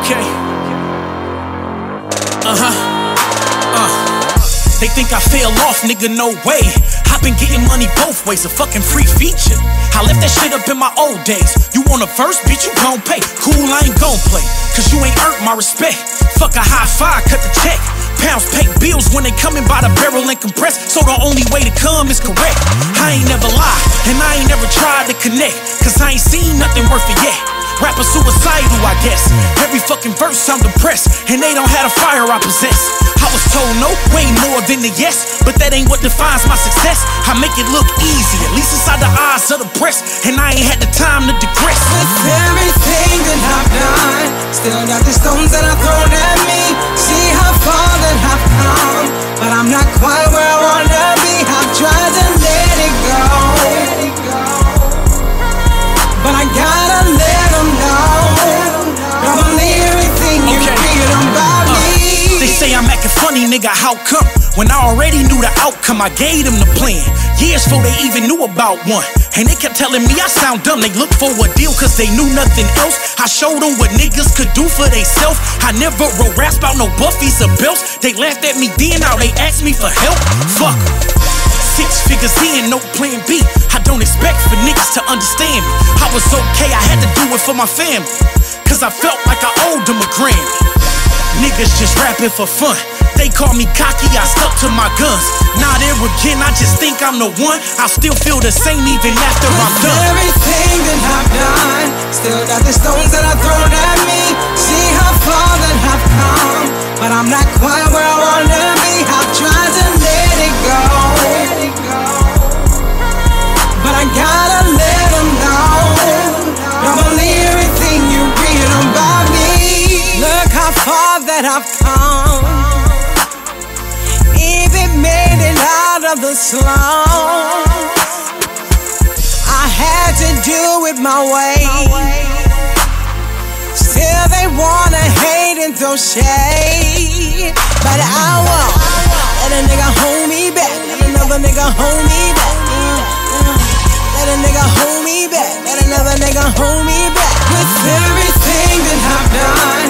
Okay. They think I fell off, nigga, no way. I been getting money both ways, a fucking free feature. I left that shit up in my old days. You want a verse, bitch, you gon' pay. Cool, I ain't gon' play, cause you ain't earned my respect. Fuck a high five, cut the check. Pounds pay bills when they coming by the barrel and compress. So the only way to come is correct. I ain't never lied, and I ain't never tried to connect, cause I ain't seen nothing worth it yet. Rapper suicidal, I guess. Every fucking verse I'm depressed, and they don't have the fire I possess. I was told no, way more than a yes, but that ain't what defines my success. I make it look easy, at least inside the eyes of the press, and I ain't had the time to digress. With everything that I've done, still got the stones that are thrown at me. See how far that I've come, but I'm not quite where I wanna be. I've tried to let it go, but I gotta let them know. Don't believe everything you read about me. They say I'm acting funny, nigga, how come? When I already knew the outcome, I gave them the plan. Years before they even knew about one. And they kept telling me I sound dumb. They looked for a deal cause they knew nothing else. I showed them what niggas could do for theyself. I never wrote raps about no Buffys or belts. They laughed at me then, now they ask me for help. Fuck. 6 figures in, no plan B. I don't expect for niggas to understand me. I was okay, I had to do it for my family, cause I felt like I owed them a Grammy. Niggas just rapping for fun. They call me cocky, I stuck to my guns. Now there again, I just think I'm the one. I still feel the same even after I'm done. Everything that I've done, still got the stones that are thrown at me. See how far that I've come, but I'm not quite where I wanna be. I've tried to let it go, but I gotta let them know. Don't believe everything you read about me. Look how far that I've come, even made it out of the slums. I had to do it my way. Still they wanna hate and throw shade, but I won't let a nigga hold me back. Let another nigga hold me back. Let a nigga hold me back. Let another nigga hold me back. With everything that I've done,